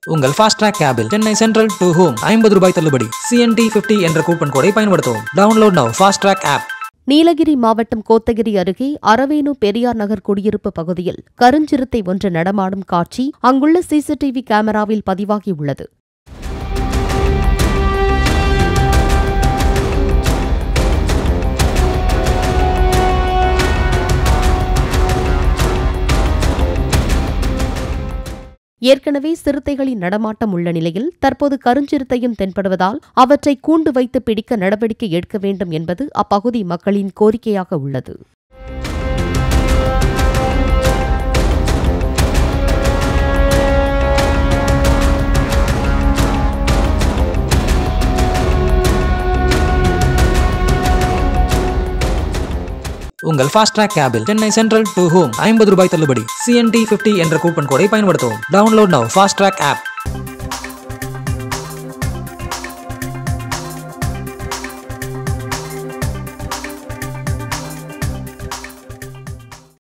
உங்கள் fast track கேபில் Chennai central to home 50 ரூபாய் தள்ளுபடி. CNT50 என்ற கூப்பன் கோடை பயன்படுத்தவும். Download now fast track app. Nilgiri மாவட்டம் கோத்தகிரி அருகே அரவேணு பெரியார் நகர் குடியிருப்பு பகுதியில் கருஞ்சிறுத்தை ஒன்று நடமாடும் காட்சி அங்குள்ள CCTV கேமராவில் பதிவாகியுள்ளது. ஏற்கனவே சிறுத்தைகளின் நடமாட்டம் உள்ள நிலையில் தற்போது கருஞ்சிறுத்தையும் தென்படுவதால் அவற்றை கூண்டு வைத்து பிடிக்க நடவடிக்கை எடுக்க வேண்டும் என்பது அப்பகுதி மக்களின் கோரிக்கையாக உள்ளது. உங்கள் ஃபாஸ்ட் ட்ராக் கேபில் சென்னை சென்ட்ரல் டு ஹோம் 50 ரூபாய் தள்ளுபடி. CNT50 என்ற கூப்பன் கோடை பயன்படுத்தவும். Download now fast track app.